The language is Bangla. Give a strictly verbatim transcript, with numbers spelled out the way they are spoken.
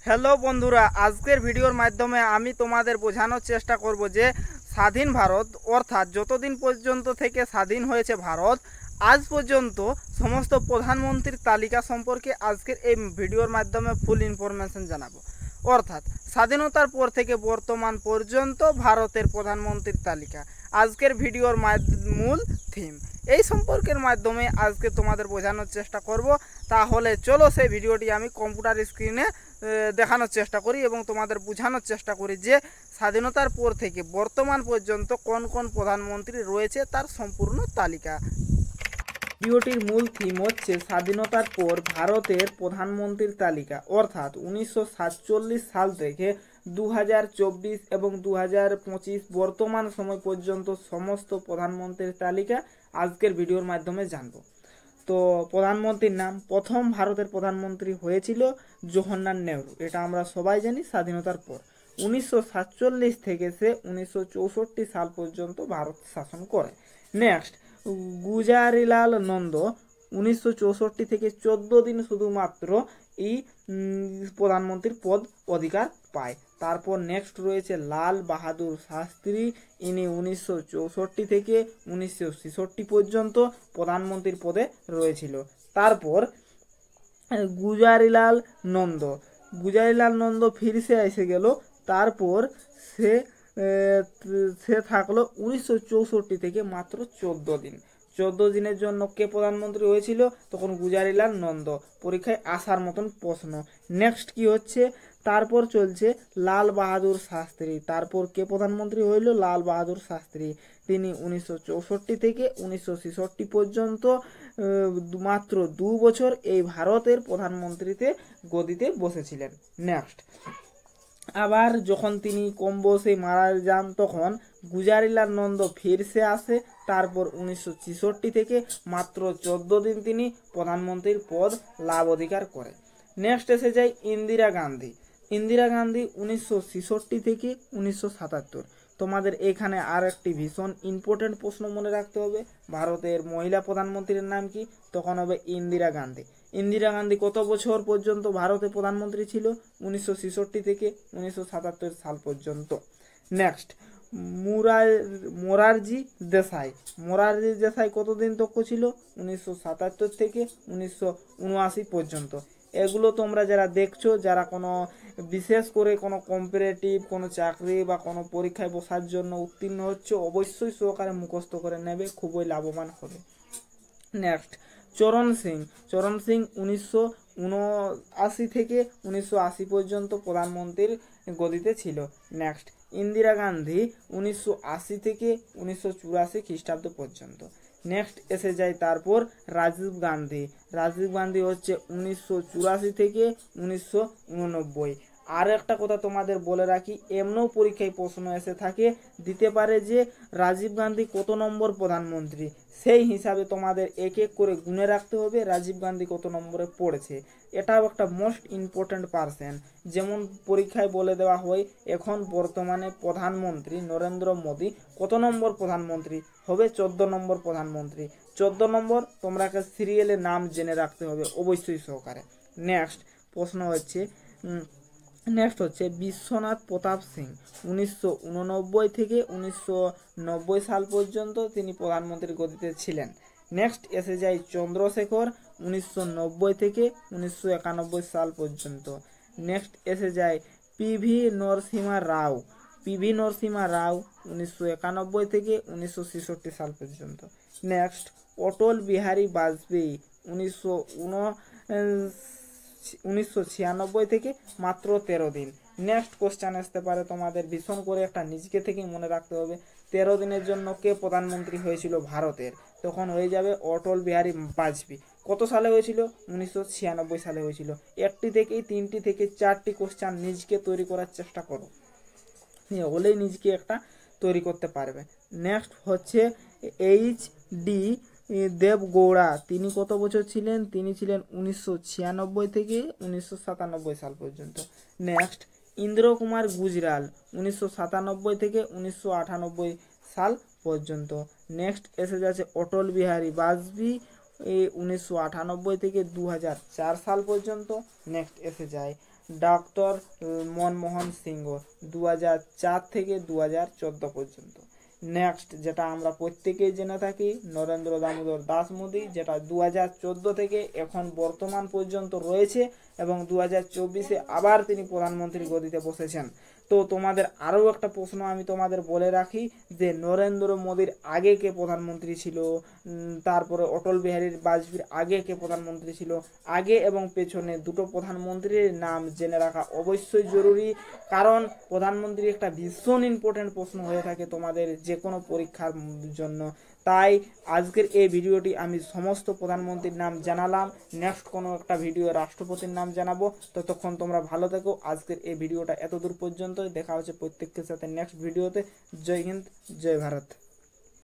হ্যালো বন্ধুরা, আজকের ভিডিওর মাধ্যমে আমি তোমাদের বোঝানোর চেষ্টা করব যে স্বাধীন ভারত অর্থাৎ যতদিন পর্যন্ত থেকে স্বাধীন হয়েছে ভারত আজ পর্যন্ত সমস্ত প্রধানমন্ত্রীর তালিকা সম্পর্কে আজকের এই ভিডিওর মাধ্যমে ফুল ইনফরমেশন জানাবো। অর্থাৎ স্বাধীনতার পর থেকে বর্তমান পর্যন্ত ভারতের প্রধানমন্ত্রীর তালিকা আজকের ভিডিওর মূল থিম। এই সম্পর্কের মাধ্যমে আজকে তোমাদের বোঝানোর চেষ্টা করব। তাহলে চলো সেই ভিডিওটি আমি কম্পিউটার স্ক্রিনে দেখানোর চেষ্টা করি এবং তোমাদের বোঝানোর চেষ্টা করি যে স্বাধীনতার পর থেকে বর্তমান পর্যন্ত কোন কোন প্রধানমন্ত্রী রয়েছে তার সম্পূর্ণ তালিকা। ভিডিওটির মূল থিম হচ্ছে স্বাধীনতার পর ভারতের প্রধানমন্ত্রীর তালিকা, অর্থাৎ উনিশশো সাতচল্লিশ সাল থেকে দু হাজার চব্বিশ এবং দু হাজার পঁচিশ বর্তমান সময় পর্যন্ত সমস্ত প্রধানমন্ত্রীর তালিকা আজকের ভিডিওর মাধ্যমে জানব। তো প্রধানমন্ত্রীর নাম, প্রথম ভারতের প্রধানমন্ত্রী হয়েছিল জওহরলাল নেহরু, এটা আমরা সবাই জানি। স্বাধীনতার পর উনিশশো সাতচল্লিশ থেকে সে উনিশশো চৌষট্টি সাল পর্যন্ত ভারত শাসন করে। নেক্সট গুজারিলাল নন্দ উনিশশো চৌষট্টি থেকে চোদ্দ দিন শুধুমাত্র এই প্রধানমন্ত্রীর পদ অধিকার পায়। তারপর নেক্সট রয়েছে লাল বাহাদুর শাস্ত্রী, ইনি উনিশশো চৌষট্টি থেকে উনিশশো ছেষট্টি পর্যন্ত প্রধানমন্ত্রীর পদে রয়েছিল। তারপর গুজারিলাল নন্দ গুজারিলাল নন্দ ফিরসে এসে গেল। তারপর সে সে থাকলো উনিশশো চৌষট্টি থেকে মাত্র চোদ্দ দিন। চোদ্দ দিনের জন্য কে প্রধানমন্ত্রী হয়েছিল? তখন গুজারিলাল নন্দ। পরীক্ষায় আসার মতন প্রশ্ন। নেক্সট কি হচ্ছে, তারপর চলছে লাল বাহাদুর শাস্ত্রী। তারপর কে প্রধানমন্ত্রী হইল? লাল বাহাদুর শাস্ত্রী। তিনি উনিশশো চৌষট্টি থেকে উনিশশো ছেষট্টি পর্যন্ত মাত্র দু বছর এই ভারতের প্রধানমন্ত্রীতে গদিতে বসেছিলেন। নেক্সট আবার যখন তিনি কম বয়সে মারা যান তখন গুজারিলাল নন্দ ফিরসে আসে। তারপর উনিশশো ছেষট্টি থেকে মাত্র চোদ্দ দিন তিনি প্রধানমন্ত্রীর পদ লাভ অধিকার করে। নেক্সট এসে যায় ইন্দিরা গান্ধী। ইন্দিরা গান্ধী উনিশশো ছেষট্টি থেকে উনিশশো সাতাত্তর। তোমাদের এখানে আর একটি ভীষণ ইম্পর্টেন্ট প্রশ্ন মনে রাখতে হবে, ভারতের মহিলা প্রধানমন্ত্রীর নাম কি? তখন হবে ইন্দিরা গান্ধী। ইন্দিরা গান্ধী কত বছর পর্যন্ত ভারতের প্রধানমন্ত্রী ছিল? উনিশশো ছেষট্টি থেকে উনিশশো সাতাত্তর সাল পর্যন্ত। নেক্সট মুরার মোরারজি দেশাই। মোরারজি দেশাই কতদিন তক ছিল? উনিশশো সাতাত্তর থেকে উনিশশো উনআশি পর্যন্ত। এগুলো তোমরা যারা দেখছো, যারা কোনো বিশেষ করে কোনো কম্পারেটিভ কোনো চাকরি বা কোনো পরীক্ষায় বসার জন্য উত্তীর্ণ হচ্ছে, অবশ্যই সহকারে মুখস্থ করে নেবে, খুবই লাভবান হবে। নেক্সট চরণ সিং। চরণ সিং উনিশশো উনআশি থেকে উনিশশো আশি পর্যন্ত প্রধানমন্ত্রীর গদিতে ছিল। নেক্সট ইন্দিরা গান্ধী উনিশশো আশি থেকে উনিশশো চুরাশি খ্রিস্টাব্দ পর্যন্ত। নেক্সট এসে যায় তারপর রাজীব গান্ধী। রাজীব গান্ধী হচ্ছে উনিশশো চুরাশি থেকে উনিশশো উননব্বই। আর একটা কথা তোমাদের বলে রাখি, এমনও পরীক্ষায় প্রশ্ন এসে থাকে, দিতে পারে যে রাজীব গান্ধী কত নম্বর প্রধানমন্ত্রী, সেই হিসাবে তোমাদের এক এক করে গুনে রাখতে হবে রাজীব গান্ধী কত নম্বরে পড়েছে। এটাও একটা মোস্ট ইম্পর্ট্যান্ট পার্সন। যেমন পরীক্ষায় বলে দেওয়া হয় এখন বর্তমানে প্রধানমন্ত্রী নরেন্দ্র মোদী কত নম্বর প্রধানমন্ত্রী হবে? চোদ্দ নম্বর প্রধানমন্ত্রী। চোদ্দ নম্বর তোমরাকে সিরিয়ালে নাম জেনে রাখতে হবে অবশ্যই সহকারে। নেক্সট প্রশ্ন হচ্ছে নেক্সট হচ্ছে বিশ্বনাথ প্রতাপ সিং। উনিশশো উননব্বই থেকে উনিশশো নব্বই সাল পর্যন্ত তিনি প্রধানমন্ত্রীর গদিতে ছিলেন। নেক্সট এসে যায় চন্দ্রশেখর। উনিশশো নব্বই থেকে উনিশশো একানব্বই সাল পর্যন্ত। নেক্সট এসে যায় পিভি নরসিমহা রাও। পিভি নরসিমহা রাও উনিশশো একানব্বই থেকে উনিশশো ছেষট্টি সাল পর্যন্ত। নেক্সট অটল বিহারী বাজপেয়ী উনিশশো উন উনিশশো ছিয়ানব্বই থেকে মাত্র তেরো দিন। নেক্সট কোশ্চেন আসতে পারে তোমাদের, ভীষণ করে একটা নিজকে থেকে মনে রাখতে হবে, তেরো দিনের জন্য কে প্রধানমন্ত্রী হয়েছিল ভারতের? তখন হয়ে যাবে অটল বিহারী বাজপেয়ী। কত সালে হয়েছিল? উনিশশো ছিয়ানব্বই সালে হয়েছিল। একটি থেকেই তিনটি থেকে চারটি কোশ্চেন নিজকে তৈরি করার চেষ্টা করো, হলেই নিজকে একটা তৈরি করতে পারবে। নেক্সট হচ্ছে এইচ ডি দেবগৌড়া। তিনি কত বছর ছিলেন? তিনি ছিলেন উনিশশো ছিয়ানব্বই থেকে উনিশশো সাতানব্বই সাল পর্যন্ত। নেক্সট ইন্দ্র কুমার গুজরাল উনিশশো সাতানব্বই থেকে উনিশশো আটানব্বই সাল পর্যন্ত। নেক্সট এসে যাচ্ছে অটল বিহারী বাজপেয়ী উনিশশো আটানব্বই থেকে দু হাজার চার সাল পর্যন্ত। নেক্সট এসে যায় ডক্টর মনমোহন সিংহ দু হাজার চার থেকে দু হাজার চোদ্দো পর্যন্ত। নেক্সট যেটা আমরা প্রত্যেকেই জেনে থাকি, নরেন্দ্র দামোদর দাস মোদী, যেটা দু হাজার চোদ্দো থেকে এখন বর্তমান পর্যন্ত রয়েছে এবং দু হাজার চব্বিশে আবার তিনি প্রধানমন্ত্রী গদিতে বসেছেন। তো তোমাদের আরও একটা প্রশ্ন আমি তোমাদের বলে রাখি যে নরেন্দ্র মোদীর আগে কে প্রধানমন্ত্রী ছিল, তারপরে অটল বিহারী বাজপেয়ীর আগে কে প্রধানমন্ত্রী ছিল, আগে এবং পেছনে দুটো প্রধানমন্ত্রীর নাম জেনে রাখা অবশ্যই জরুরি, কারণ প্রধানমন্ত্রী একটা ভীষণ ইম্পর্টেন্ট প্রশ্ন হয়ে থাকে তোমাদের যে কোনো পরীক্ষার জন্য। তাই আজকের এই ভিডিওটি আমি সমস্ত প্রধানমন্ত্রীর নাম জানালাম, নেক্সট কোনো একটা ভিডিও রাষ্ট্রপতির নাম জানাবো। ততক্ষণ তোমরা ভালো থেকো। আজকের এই ভিডিওটা এত দূর পর্যন্ত, দেখা হচ্ছে প্রত্যেকের সাথে নেক্সট ভিডিওতে। জয় হিন্দ, জয় ভারত।